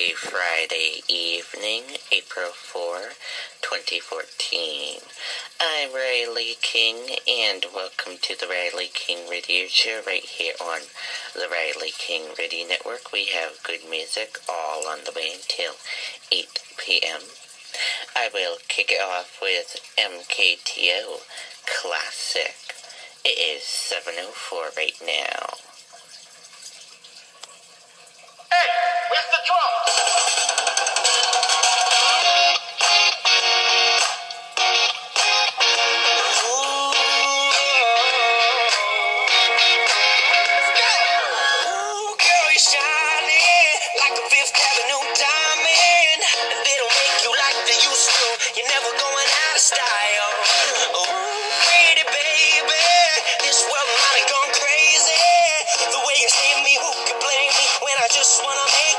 Happy Friday evening, April 4, 2014. I'm Riley King, and welcome to the Riley King Radio Show right here on the Riley King Radio Network. We have good music all on the way until 8 p.m. I will kick it off with MKTO Classic. It is 7:04 right now. Hey, where's the drum? Ooh, girl, you're shining like a Fifth Avenue diamond. And they don't make you like they used to. You're never going out of style. Ooh, pretty baby, this world might have gone crazy. The way you save me, who could blame me when I just wanna make